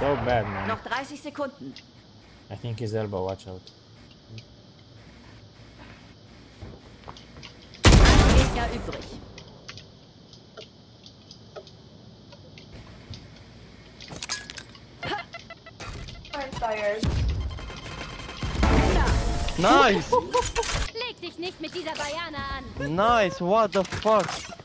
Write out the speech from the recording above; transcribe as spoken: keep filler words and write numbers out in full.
so bad, man. Noch dreißig Sekunden. I think his elbow, watch out. Ein Gegner übrig. I'm tired. Nice! Leg dich nicht mit dieser Bayana an. Nice, what the fuck?